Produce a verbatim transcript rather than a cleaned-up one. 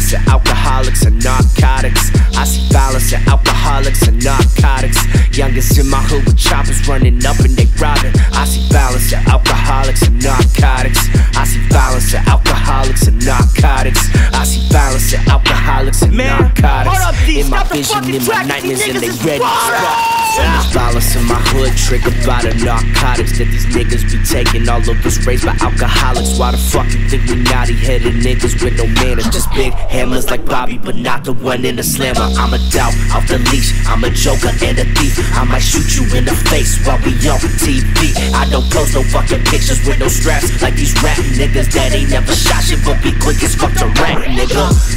violence and alcoholics and narcotics. I see violence and alcoholics and narcotics. Youngest in my hood with choppers running up and they robbing. I see violence and alcoholics and narcotics. I see violence and alcoholics and narcotics. I see violence and alcoholics and Man, narcotics. hold up, D, in my stop the vision, fucking in my track, nightmares, these and they niggas is ready to water. stop. So much violence in my hood triggered by the narcotics that these niggas be taking. All of us raised by alcoholics. Why the fuck you think we naughty headed niggas with no manners? Just big hammers like Bobby, but not the one in the slammer. I'm a doubt off the leash, I'm a joker and a thief. I might shoot you in the face while we on T V. I don't post no fucking pictures with no straps like these rap niggas that ain't never shot shit but be quick as fuck to rap, nigga.